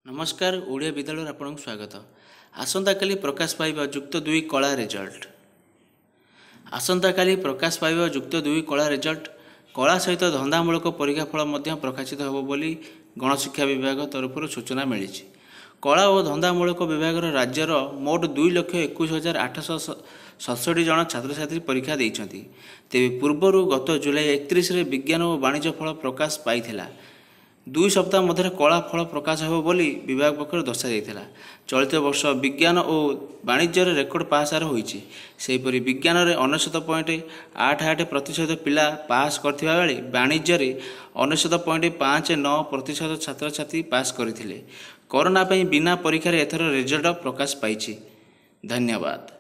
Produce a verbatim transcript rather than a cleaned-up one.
नमस्कार ओडिया विद्यालय आपन स्वागत। आसंता काली प्रकाश पाइबा युक्त दुई कला रिजल्ट। आसंता काली प्रकाश पाइबा युक्त दुई कला रिजल्ट कला सहित धंदामूलक परीक्षा फल मध्य प्रकाशित होब बोली गणशिक्षा विभाग तरफ सूचना मिली। कला और धंदामूलक विभाग राज्यर मोट दुई लक्ष एक हजार आठश सतसठ जन छात्र छात्री परीक्षा देइछन्ति। तेबे पूर्वर गत जुलाई एकतीस विज्ञान और वाणिज्य फल प्रकाश पाइथिला। दुई सप्ताह मध्य कला फल प्रकाश हो बोली विभाग पक्ष दर्शा। चलित वर्ष विज्ञान और वाणिज्य रेकर्ड पास होईछि। सेहीपरि विज्ञान में अनेशत पॉइंट आठ आठ प्रतिशत पिला पास करथिबा बेले वाणिज्य में अनेशत पॉइंट पाँच नौ प्रतिशत छात्र छात्री पास करथिले। कोरोना पई बिना परीक्षा एथर रिजल्ट प्रकाश पाइछि। धन्यवाद।